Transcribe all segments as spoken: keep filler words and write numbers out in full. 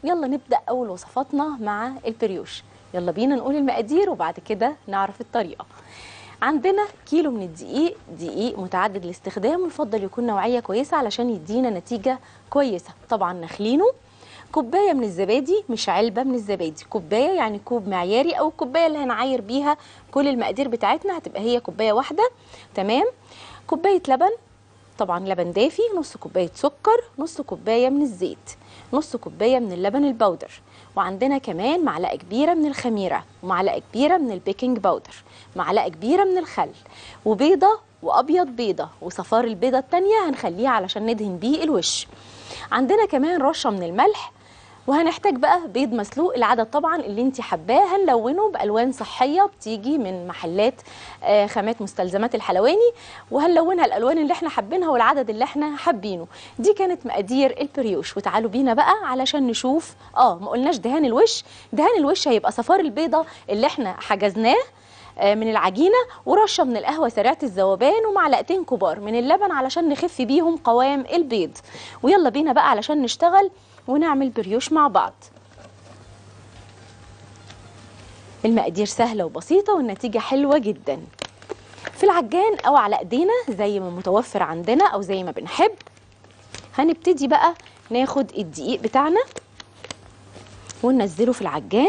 يلا نبدأ أول وصفاتنا مع البريوش. يلا بينا نقول المقادير وبعد كده نعرف الطريقة. عندنا كيلو من الدقيق، دقيق متعدد الاستخدام ويفضل يكون نوعية كويسة علشان يدينا نتيجة كويسة. طبعا نخلينه. كوباية من الزبادي، مش علبة من الزبادي، كوباية يعني كوب معياري أو الكوباية اللي هنعاير بيها كل المقادير بتاعتنا هتبقى هي كوباية واحدة. تمام. كوباية لبن، طبعا لبن دافي، نص كوباية سكر، نص كوباية من الزيت، نص كوباية من اللبن البودر، وعندنا كمان معلقة كبيرة من الخميرة ومعلقة كبيرة من البيكنج باودر، معلقة كبيرة من الخل، وبيضة وأبيض بيضة، وصفار البيضة التانية هنخليها علشان ندهن بيه الوش. عندنا كمان رشة من الملح، وهنحتاج بقى بيض مسلوق العدد طبعا اللي انت حباه. هنلونه بالوان صحيه بتيجي من محلات آه خامات مستلزمات الحلواني، وهنلونها الالوان اللي احنا حابينها والعدد اللي احنا حابينه. دي كانت مقادير البريوش. وتعالوا بينا بقى علشان نشوف. اه ما قلناش دهان الوش. دهان الوش هيبقى صفار البيضه اللي احنا حجزناه من العجينه، ورشه من القهوه سريعه الذوبان، ومعلقتين كبار من اللبن علشان نخف بيهم قوام البيض. ويلا بينا بقى علشان نشتغل ونعمل بريوش مع بعض. المقادير سهله وبسيطه والنتيجه حلوه جدا. في العجان او على ايدينا زي ما متوفر عندنا او زي ما بنحب. هنبتدي بقى ناخد الدقيق بتاعنا وننزله في العجان.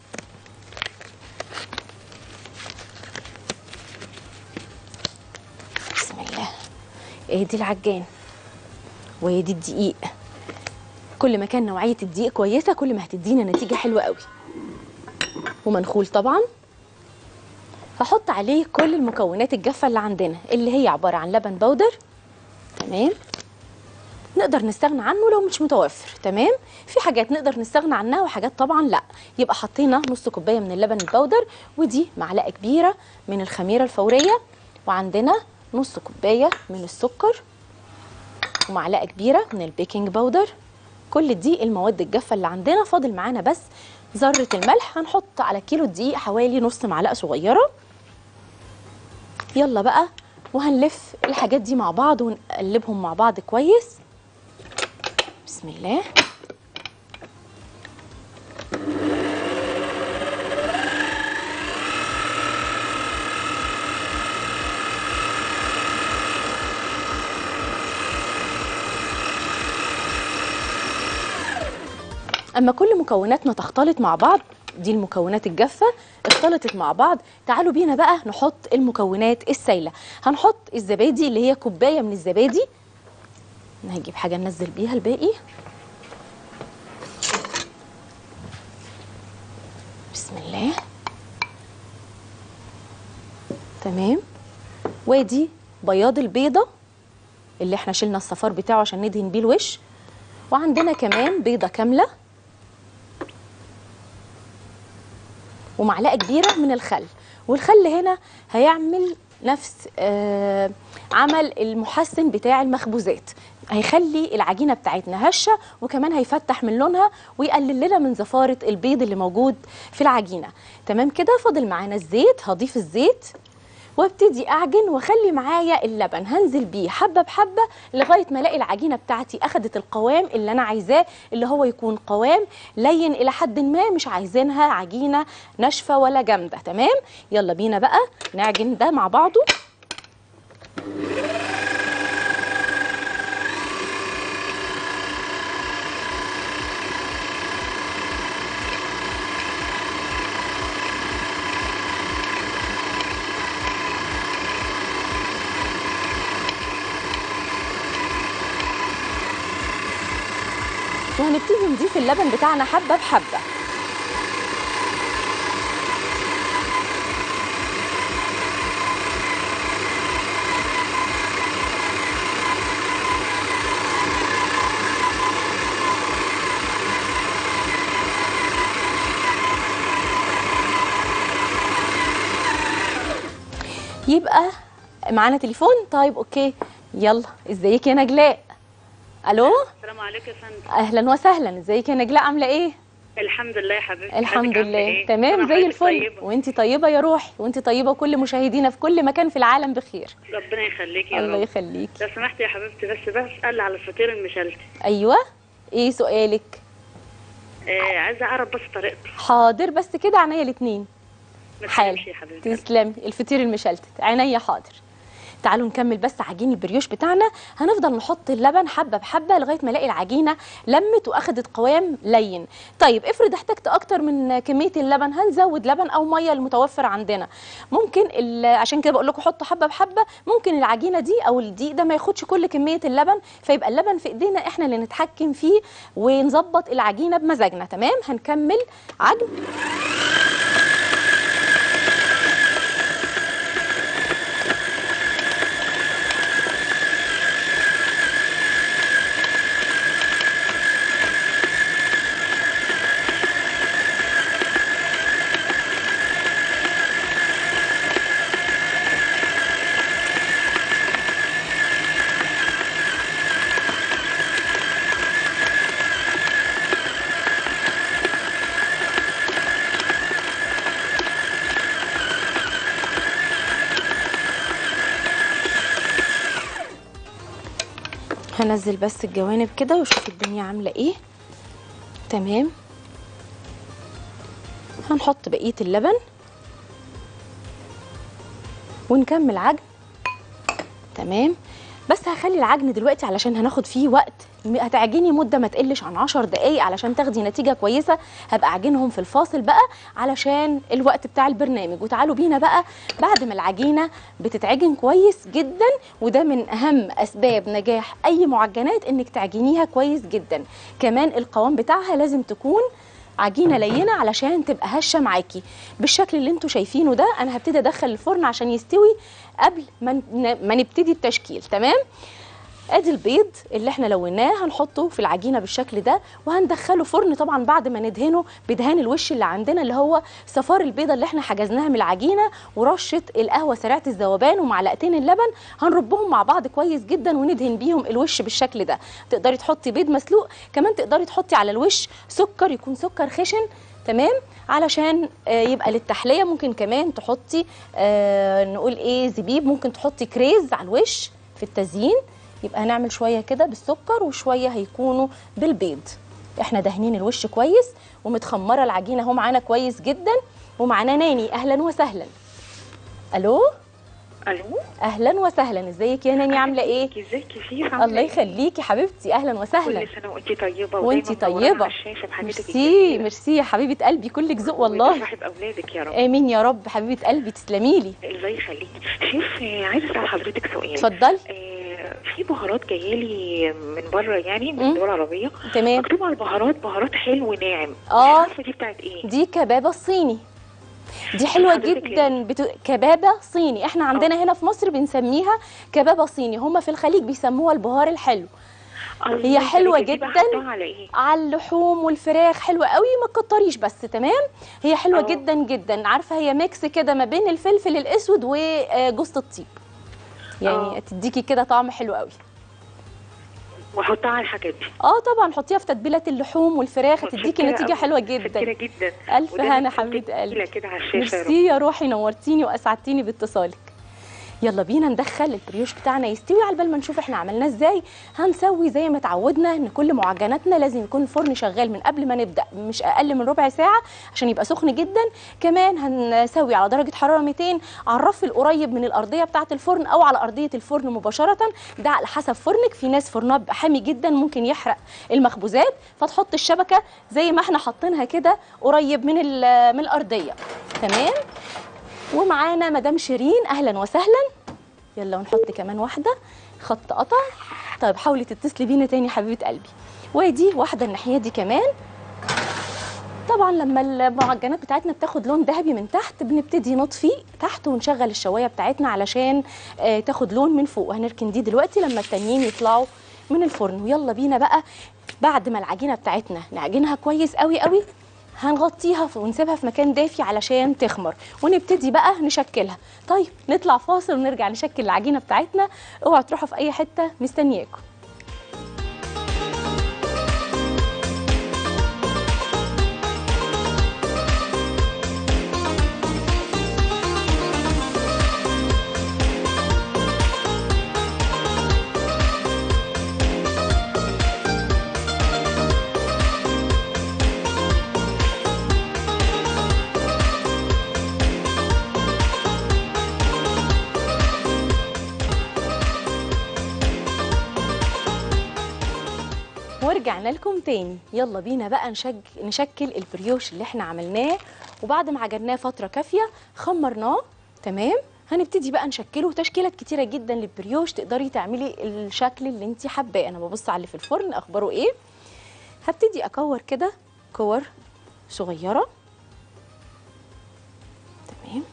بسم الله. ادي العجان وادي الدقيق. كل ما كان نوعيه الدقيق كويسه كل ما هتدينا نتيجه حلوه قوي. ومنخول طبعا. هحط عليه كل المكونات الجافه اللي عندنا اللي هي عباره عن لبن بودر. تمام. نقدر نستغنى عنه لو مش متوفر. تمام. في حاجات نقدر نستغنى عنها وحاجات طبعا لا. يبقى حطينا نص كوبايه من اللبن البودر، ودي معلقه كبيره من الخميره الفوريه، وعندنا نص كوبايه من السكر، ومعلقه كبيره من البيكنج باودر. كل دي المواد الجافه اللي عندنا. فاضل معانا بس ذره الملح. هنحط على كيلو الدقيق حوالي نص معلقه صغيره. يلا بقى وهنلف الحاجات دي مع بعض ونقلبهم مع بعض كويس. بسم الله. اما كل مكوناتنا تختلط مع بعض، دي المكونات الجافه اختلطت مع بعض، تعالوا بينا بقى نحط المكونات السايله. هنحط الزبادي اللي هي كوبايه من الزبادي. انا هجيب حاجه ننزل بيها الباقي. بسم الله. تمام. وادي بياض البيضه اللي احنا شلنا الصفار بتاعه عشان ندهن بيه الوش. وعندنا كمان بيضه كامله، ومعلقه كبيره من الخل. والخل هنا هيعمل نفس آه عمل المحسن بتاع المخبوزات، هيخلي العجينه بتاعتنا هشه، وكمان هيفتح من لونها ويقلل لنا من زفاره البيض اللي موجود في العجينه. تمام كده. فاضل معانا الزيت. هضيف الزيت وابتدي اعجن واخلي معايا اللبن، هنزل بيه حبه بحبه لغايه ما الاقي العجينه بتاعتي اخدت القوام اللي انا عايزاه، اللي هو يكون قوام لين الى حد ما، مش عايزينها عجينه ناشفه ولا جامده. تمام. يلا بينا بقى نعجن ده مع بعضه. وهنبتدي نضيف اللبن بتاعنا حبه بحبه. يبقى معانا تليفون. طيب اوكي. يلا. ازيك يا نجلاء؟ الو. السلام عليكم يا فندم. اهلا وسهلا. ازيك يا نجلاء؟ عامله ايه؟ الحمد لله يا حبيبتي. الحمد لله إيه؟ تمام زي الفل. طيبة. وانتي طيبه يا روحي، وانتي طيبه وكل مشاهدينا في كل مكان في العالم بخير. ربنا يخليكي يا رب. الله يخليكي. لو سمحتي يا حبيبتي بس بسأل على الفطير المشلتت. ايوه. ايه سؤالك؟ آه عايزه اعرف بس طريقته. حاضر، بس كده عينيا الاتنين. ما حالا تخافيش يا حبيبتي. تسلمي. الفطير المشلتت عينيا حاضر. تعالوا نكمل بس عجين البريوش بتاعنا. هنفضل نحط اللبن حبه بحبه لغايه ما الاقي العجينه لمت واخدت قوام لين. طيب افرض احتجت اكتر من كميه اللبن، هنزود لبن او ميه المتوفر عندنا. ممكن عشان كده بقول لكم حطوا حبه بحبه. ممكن العجينه دي او الدقيق ده ما ياخدش كل كميه اللبن، فيبقى اللبن في ايدينا احنا اللي نتحكم فيه ونظبط العجينه بمزاجنا. تمام. هنكمل عجن. هنزل بس الجوانب كده وشوف الدنيا عامله ايه. تمام. هنحط بقيه اللبن ونكمل عجن. تمام. بس هخلي العجن دلوقتي علشان هناخد فيه وقت. هتعجني مده ما تقلش عن عشر دقايق علشان تاخدي نتيجه كويسه. هبقى اعجنهم في الفاصل بقى علشان الوقت بتاع البرنامج. وتعالوا بينا بقى بعد ما العجينه بتتعجن كويس جدا، وده من اهم اسباب نجاح اي معجنات انك تعجنيها كويس جدا. كمان القوام بتاعها لازم تكون عجينه لينه علشان تبقى هشه معاكي بالشكل اللي انتوا شايفينه ده. انا هبتدي ادخل الفرن عشان يستوي قبل ما ما نبتدي التشكيل. تمام. ادي البيض اللي احنا لوناه هنحطه في العجينه بالشكل ده وهندخله فرن. طبعا بعد ما ندهنه بدهان الوش اللي عندنا اللي هو صفار البيضه اللي احنا حجزناها من العجينه ورشه القهوه سريعه الذوبان ومعلقتين اللبن، هنربهم مع بعض كويس جدا وندهن بيهم الوش بالشكل ده. تقدري تحطي بيض مسلوق، كمان تقدري تحطي على الوش سكر يكون سكر خشن. تمام. علشان آه يبقى للتحليه. ممكن كمان تحطي آه نقول ايه زبيب، ممكن تحطي كريز على الوش في التزيين. يبقى هنعمل شويه كده بالسكر وشويه هيكونوا بالبيض. احنا دهنين الوش كويس ومتخمره العجينه اهو معانا كويس جدا. ومعانا ناني. اهلا وسهلا. الو. الو. اهلا وسهلا. ازيك يا ناني عامله ايه؟ ازيك يا شيف؟ الله يخليكي حبيبتي. اهلا وسهلا. كل سنه وانت طيبه وانت طيبه. ميرسي ميرسي يا حبيبه قلبي. كلك ذوق والله. صاحب اولادك يا رب. امين يا رب. حبيبه قلبي تسلمي لي. الله يخليكي. شيف عايزه اسال حضرتك سؤال. اتفضلي. في بهارات جايه لي من بره يعني من الدول العربيه. تمام. مكتوب على البهارات بهارات حلو ناعم. اه. مش عارفه دي بتاعت ايه؟ دي كبابه صيني. دي حلوه جدا. بتو... كبابه صيني. احنا عندنا أوه. هنا في مصر بنسميها كبابه صيني، هم في الخليج بيسموها البهار الحلو. هي حلوه جدا على ايه؟ على اللحوم والفراخ. حلوه قوي. ما تكتريش بس. تمام. هي حلوه أوه. جدا جدا. عارفه هي ميكس كده ما بين الفلفل الاسود وجوز الطيب، يعني أوه. تديكي كده طعم حلو قوي. واحطها على الحاجات دي؟ اه طبعا حطيها في تتبيله اللحوم والفراخ هتديكي نتيجه حلوه جدا. شكرا جدا. الف هنا حبيبه قلبي. كده على الشاشه. ميرسي يا روحي. نورتيني واسعدتيني باتصالك. يلا بينا ندخل البريوش بتاعنا يستوي. على بال ما نشوف احنا عملناه ازاي هنسوي زي ما اتعودنا ان كل معجناتنا لازم يكون الفرن شغال من قبل ما نبدا مش اقل من ربع ساعه عشان يبقى سخن جدا. كمان هنسوي على درجه حراره مئتين على الرف القريب من الارضيه بتاعه الفرن او على ارضيه الفرن مباشره. ده على حسب فرنك. في ناس فرنها بيبقى حامي جدا ممكن يحرق المخبوزات فتحط الشبكه زي ما احنا حاطينها كده قريب من من الارضيه. تمام. ومعانا مدام شيرين. اهلا وسهلا. يلا ونحط كمان واحده. خط قطع. طيب حاولي تتصلي بينا تاني حبيبه قلبي. ودي واحده الناحيه دي كمان. طبعا لما المعجنات بتاعتنا بتاخد لون ذهبي من تحت بنبتدي نطفي تحت ونشغل الشوايه بتاعتنا علشان آه تاخد لون من فوق. وهنركن دي دلوقتي لما التانيين يطلعوا من الفرن. ويلا بينا بقى بعد ما العجينه بتاعتنا نعجنها كويس قوي قوي هنغطيها ونسيبها في مكان دافي علشان تخمر ونبتدي بقى نشكلها. طيب نطلع فاصل ونرجع نشكل العجينه بتاعتنا. اوعوا تروحوا في اي حته. مستنياكم. ورجعنا لكم تاني. يلا بينا بقى نشج... نشكل البريوش اللي احنا عملناه، وبعد ما عجناه فتره كافيه خمرناه. تمام، هنبتدي بقى نشكله تشكيلات كتيره جدا للبريوش، تقدري تعملي الشكل اللي انت حباه. انا ببص على اللي في الفرن اخباره ايه. هبتدي اكور كده كور صغيره. تمام،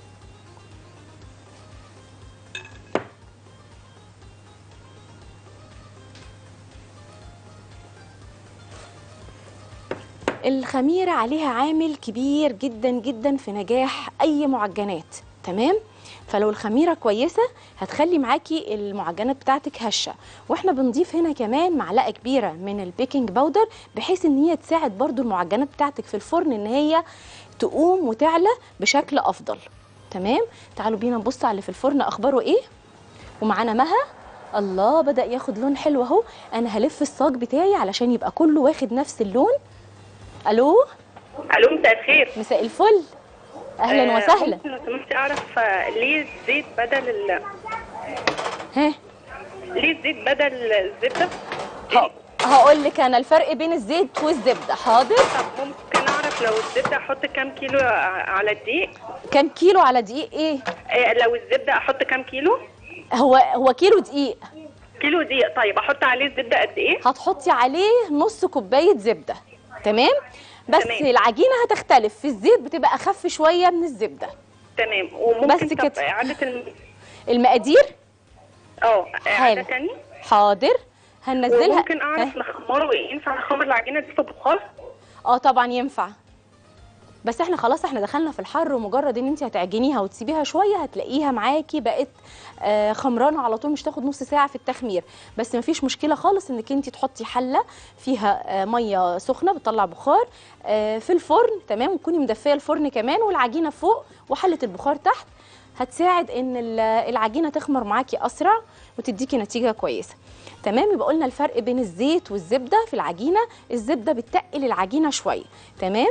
الخميرة عليها عامل كبير جدا جدا في نجاح أي معجنات. تمام، فلو الخميرة كويسة هتخلي معاكي المعجنات بتاعتك هشة. واحنا بنضيف هنا كمان معلقة كبيرة من البيكنج باودر، بحيث ان هي تساعد برضو المعجنات بتاعتك في الفرن ان هي تقوم وتعلى بشكل أفضل. تمام، تعالوا بينا نبص على اللي في الفرن أخباره ايه. ومعانا مها، الله بدأ ياخد لون حلو اهو. أنا هلف الصاج بتاعي علشان يبقى كله واخد نفس اللون. الو الو، مساء الخير. مساء الفل، اهلا آه وسهلا. ممكن لو سمحتي اعرف آه، ليه الزيت بدل ال... ها، ليه الزيت بدل الزبده؟ هقول لك انا الفرق بين الزيت والزبده. حاضر. طب ممكن اعرف لو الزبده احط كام كيلو على الدقيق؟ كام كيلو على دقيق ايه؟ آه لو الزبده احط كام كيلو؟ هو هو كيلو دقيق. كيلو دقيق. طيب احط عليه الزبده قد ايه؟ هتحطي عليه نص كوبايه زبده. تمام، بس تمام. العجينه هتختلف، في الزيت بتبقى اخف شويه من الزبده. تمام. وممكن بس طب كده. اعاده الم... المقادير اه اعاده حالا. تاني. حاضر، هننزلها. وممكن اعرف نخمره، ينفع نخمر العجينه دي في بخار؟ اه طبعا ينفع، بس احنا خلاص احنا دخلنا في الحر، ومجرد ان انت هتعجنيها وتسيبيها شويه هتلاقيها معاكي بقت آه خمرانه على طول، مش تاخد نص ساعه في التخمير. بس مفيش مشكله خالص انك انت تحطي حله فيها آه ميه سخنه بتطلع بخار آه في الفرن. تمام، وتكوني مدفيه الفرن كمان، والعجينه فوق وحله البخار تحت، هتساعد ان العجينه تخمر معاكي اسرع وتديكي نتيجه كويسه. تمام، يبقى قلنا الفرق بين الزيت والزبده في العجينه، الزبده بتقل العجينه شويه. تمام،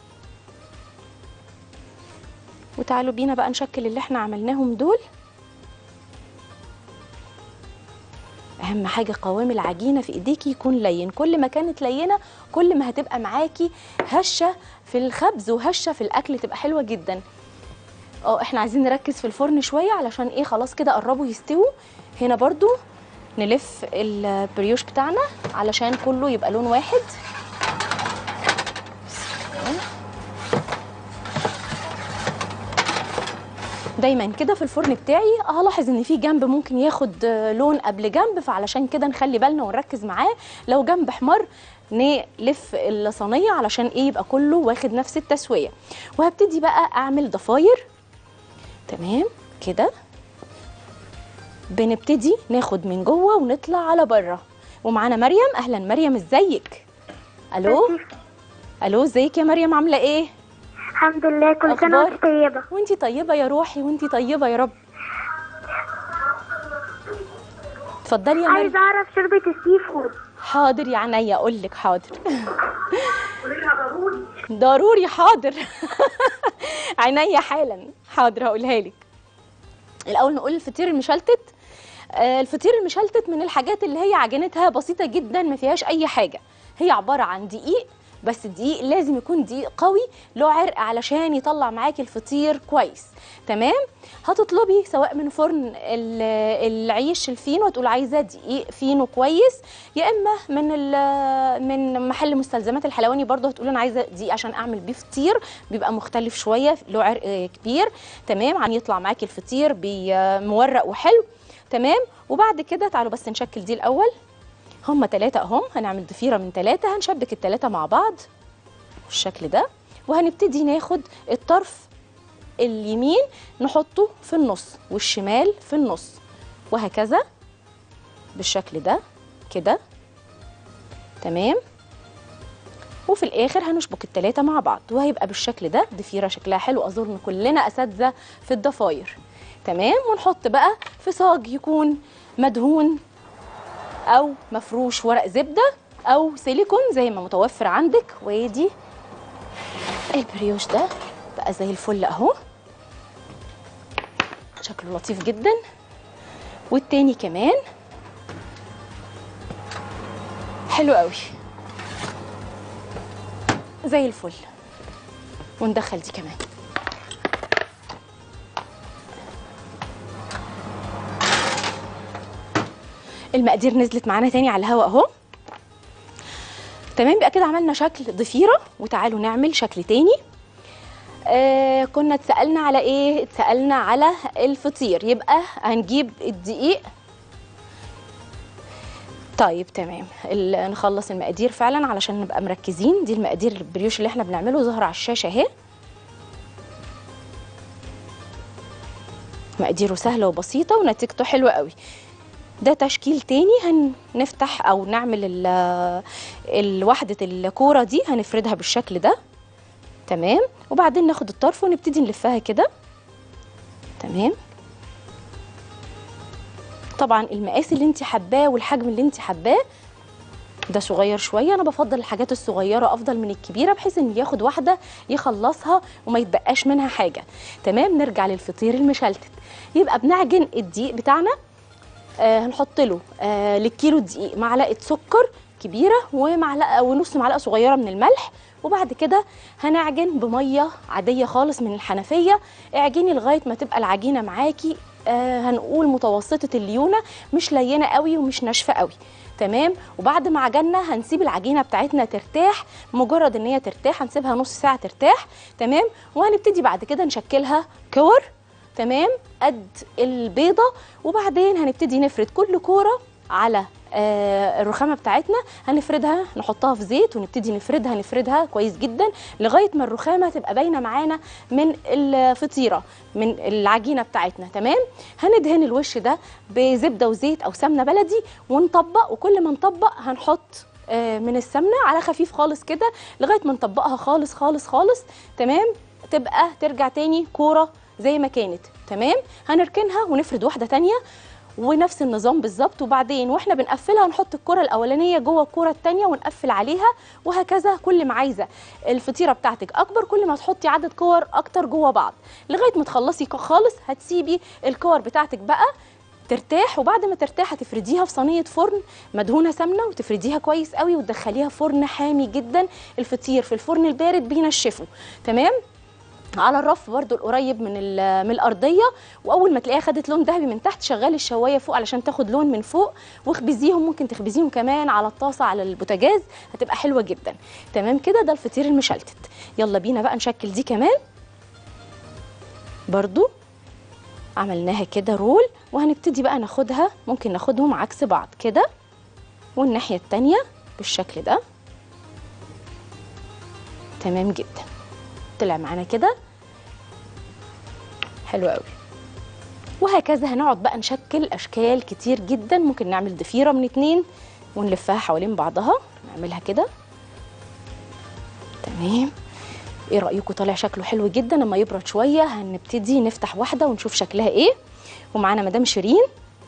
وتعالوا بينا بقى نشكل اللي احنا عملناهم دول. اهم حاجه قوام العجينه في ايديكي يكون لين، كل ما كانت لينه كل ما هتبقى معاكي هشه في الخبز وهشه في الاكل، تبقى حلوه جدا. اه احنا عايزين نركز في الفرن شويه علشان ايه، خلاص كده قربوا يستووا. هنا برضو نلف البريوش بتاعنا علشان كله يبقى لون واحد. دايما كده في الفرن بتاعي هلاحظ ان في جنب ممكن ياخد لون قبل جنب، فعلشان كده نخلي بالنا ونركز معاه. لو جنب احمر نلف الصينيه علشان ايه، يبقى كله واخد نفس التسويه. وهبتدي بقى اعمل ضفاير. تمام كده، بنبتدي ناخد من جوه ونطلع على بره. ومعانا مريم. اهلا مريم، ازيك؟ الو الو، ازيك يا مريم، عامله ايه؟ الحمد لله، كل سنة وانت طيبة. وانتي طيبة يا روحي، وانتي طيبة يا رب. اتفضلي يا مريم. عايزة أعرف شوربة السي فود. حاضر يا عينيا، أقول لك حاضر. ضروري حاضر. عينيا حالا، حاضر هقولها لك. الأول نقول الفطير المشلتت. آه الفطير المشلتت من الحاجات اللي هي عجينتها بسيطة جدا، ما فيهاش أي حاجة. هي عبارة عن دقيق، بس الدقيق لازم يكون دقيق قوي له عرق علشان يطلع معاكي الفطير كويس. تمام، هتطلبي سواء من فرن العيش الفينو وتقول عايزه دقيق فينو كويس، يا اما من من محل مستلزمات الحلواني برضه هتقول انا عايزه دقيق عشان اعمل بيه فطير، بيبقى مختلف شويه له عرق كبير. تمام، عشان يطلع معاكي الفطير مورق وحلو. تمام، وبعد كده تعالوا بس نشكل دي الاول. هما تلاتة اهم، هنعمل ضفيرة من تلاتة، هنشبك التلاتة مع بعض بالشكل ده. وهنبتدي ناخد الطرف اليمين نحطه في النص والشمال في النص، وهكذا بالشكل ده كده. تمام، وفي الاخر هنشبك التلاتة مع بعض، وهيبقى بالشكل ده ضفيرة شكلها حلو. اظن كلنا اساتذة في الضفاير. تمام، ونحط بقى في صاج يكون مدهون او مفروش ورق زبده او سيليكون زي ما متوفر عندك. وادي البريوش ده بقى زي الفل اهو، شكله لطيف جدا. والتاني كمان حلو قوي. زي الفل. وندخل دي كمان. المقادير نزلت معانا تاني على الهواء اهو. تمام، بقى كده عملنا شكل ضفيره، وتعالوا نعمل شكل تاني. آه كنا اتسالنا على ايه؟ اتسالنا على الفطير. يبقى هنجيب الدقيق. طيب تمام، نخلص المقادير فعلا علشان نبقى مركزين. دي المقادير البريوش اللي احنا بنعمله، ظاهره على الشاشه اهي. مقاديره سهله وبسيطه ونتيجته حلوه قوي. ده تشكيل تاني، هنفتح او نعمل الوحده الكوره دي، هنفردها بالشكل ده. تمام، وبعدين ناخد الطرف ونبتدي نلفها كده. تمام، طبعا المقاس اللي انت حباه والحجم اللي انت حباه. ده صغير شويه، انا بفضل الحاجات الصغيره افضل من الكبيره، بحيث ان ياخد واحده يخلصها وما يتبقاش منها حاجه. تمام، نرجع للفطير المشلتت. يبقى بنعجن الدقيق بتاعنا. آه هنحط له آه للكيلو دقيق معلقه سكر كبيره ومعلقه ونص معلقه صغيره من الملح. وبعد كده هنعجن بميه عاديه خالص من الحنفيه. اعجني لغايه ما تبقى العجينه معاكي آه هنقول متوسطه الليونه، مش لينه قوي ومش ناشفه قوي. تمام، وبعد ما عجنا هنسيب العجينه بتاعتنا ترتاح. مجرد ان هي ترتاح هنسيبها نص ساعه ترتاح. تمام، وهنبتدي بعد كده نشكلها كور. تمام، قد البيضه. وبعدين هنبتدي نفرد كل كوره على آه الرخامه بتاعتنا. هنفردها، نحطها في زيت ونبتدي نفردها نفردها كويس جدا لغايه ما الرخامه تبقى باينه معانا من الفطيره، من العجينه بتاعتنا. تمام، هندهن الوش ده بزبده وزيت او سمنه بلدي ونطبق. وكل ما نطبق هنحط آه من السمنه على خفيف خالص كده لغايه ما نطبقها خالص خالص خالص. تمام، تبقى ترجع تاني كوره زي ما كانت. تمام، هنركنها ونفرد واحده تانيه ونفس النظام بالظبط. وبعدين واحنا بنقفلها نحط الكره الاولانيه جوه الكره الثانيه ونقفل عليها، وهكذا. كل ما عايزه الفطيره بتاعتك اكبر كل ما تحطي عدد كور اكتر جوه بعض لغايه ما تخلصي خالص. هتسيبي الكور بتاعتك بقى ترتاح، وبعد ما ترتاح هتفرديها في صينيه فرن مدهونه سمنه وتفرديها كويس قوي وتدخليها فرن حامي جدا. الفطير في الفرن البارد بينشفه. تمام، على الرف برده القريب من من الارضيه. واول ما تلاقيها خدت لون ذهبي من تحت شغلي الشوايه فوق علشان تاخد لون من فوق، واخبزيهم. ممكن تخبزيهم كمان على الطاسه على البوتاجاز، هتبقى حلوه جدا. تمام كده، ده الفطير المشلتت. يلا بينا بقى نشكل دي كمان. برضو عملناها كده رول، وهنبتدي بقى ناخدها. ممكن ناخدهم عكس بعض كده، والناحيه الثانيه بالشكل ده. تمام جدا، طلع معانا كده حلو قوي. وهكذا هنقعد بقى نشكل اشكال كتير جدا. ممكن نعمل ضفيره من اتنين ونلفها حوالين بعضها، نعملها كده. تمام، ايه رايكم؟ طالع شكله حلو جدا. لما يبرد شويه هنبتدي نفتح واحده ونشوف شكلها ايه. ومعانا مدام شيرين.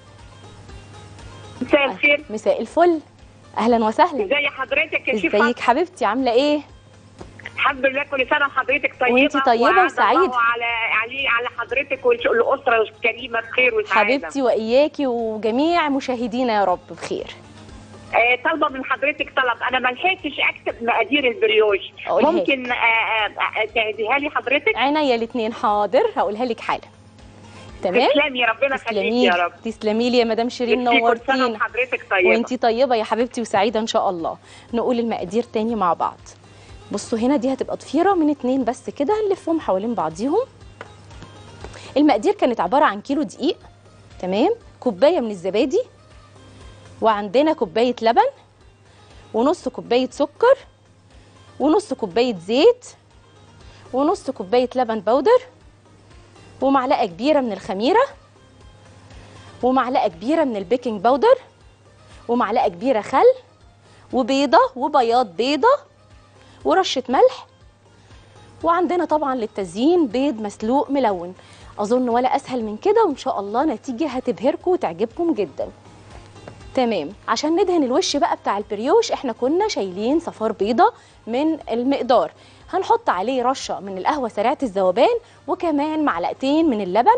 مساء الخير. مساء الفل، اهلا وسهلا. ازي حضرتك يا شيخ؟ ازيك حبيبتي، عامله ايه؟ الحمد لله، كل سنه وحضرتك طيبه. وانتي طيبه وسعيده. على علي على حضرتك والاسره الكريمه بخير وسعاده حبيبتي، واياكي وجميع مشاهدينا يا رب بخير. آه طالبه من حضرتك طلب. انا ما لحقتش اكتب مقادير البريوش، ممكن تعيديها لي حضرتك؟ عينيا الاثنين، حاضر، هقولها لك حالا. تمام، تسلمي، ربنا يخليكي يا رب. تسلمي لي يا مدام شيرين، نورتينا. كل سنه وحضرتك طيبه. وانتي طيبه يا حبيبتي وسعيده ان شاء الله. نقول المقادير تاني مع بعض. بصوا هنا دي هتبقى ضفيره من اتنين بس كده، هنلفهم حوالين بعضيهم. المقادير كانت عباره عن كيلو دقيق. تمام، كوبايه من الزبادي، وعندنا كوبايه لبن، ونص كوبايه سكر، ونص كوبايه زيت، ونص كوبايه لبن بودر، ومعلقه كبيره من الخميره، ومعلقه كبيره من البيكنج باودر، ومعلقه كبيره خل، وبيضه وبياض بيضه، ورشه ملح. وعندنا طبعا للتزيين بيض مسلوق ملون. اظن ولا اسهل من كده، وان شاء الله نتيجه هتبهركم وتعجبكم جدا. تمام، عشان ندهن الوش بقى بتاع البريوش احنا كنا شايلين صفار بيضه من المقدار. هنحط عليه رشه من القهوه سريعه الذوبان، وكمان معلقتين من اللبن.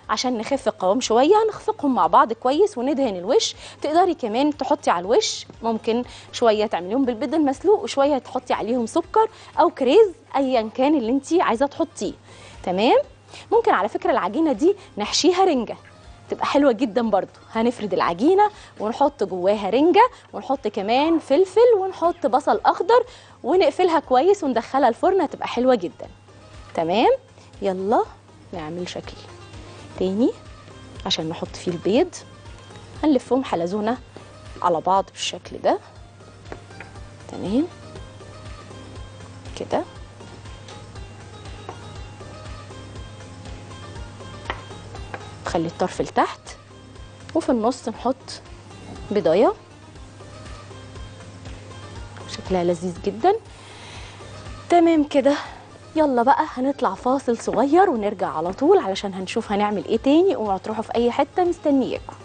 عشان نخف القوام شويه نخفقهم مع بعض كويس وندهن الوش. تقدري كمان تحطي على الوش ممكن شويه تعمليهم بالبيض المسلوق وشويه تحطي عليهم سكر او كريز ايا كان اللي انت عايزه تحطيه. تمام. ممكن على فكره العجينه دي نحشيها رنجه تبقى حلوه جدا برضو. هنفرد العجينه ونحط جواها رنجه ونحط كمان فلفل ونحط بصل اخضر ونقفلها كويس وندخلها الفرن هتبقى حلوه جدا. تمام. يلا نعمل شكل تاني عشان نحط فيه البيض. هنلفهم حلزونه على بعض بالشكل ده. تمام كده. نخلي الطرف لتحت وفي النص نحط بيضايه شكلها لذيذ جدا. تمام كده. يلا بقى هنطلع فاصل صغير ونرجع على طول علشان هنشوف هنعمل ايه تاني. اوعوا تروحوا في اي حته، مستنياكم.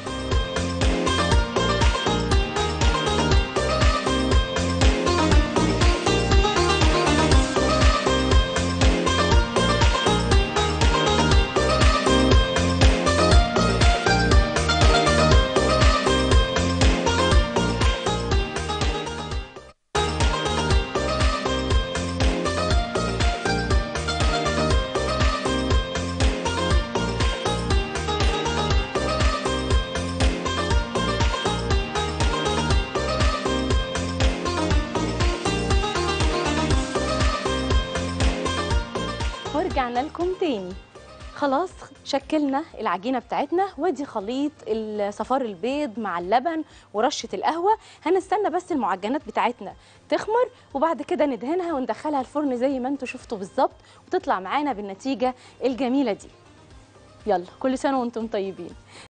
ورجعنا لكم تاني. خلاص شكلنا العجينه بتاعتنا وادي خليط صفار البيض مع اللبن ورشه القهوه. هنستنى بس المعجنات بتاعتنا تخمر وبعد كده ندهنها وندخلها الفرن زي ما انتم شفتوا بالظبط وتطلع معانا بالنتيجه الجميله دي. يلا كل سنه وانتم طيبين.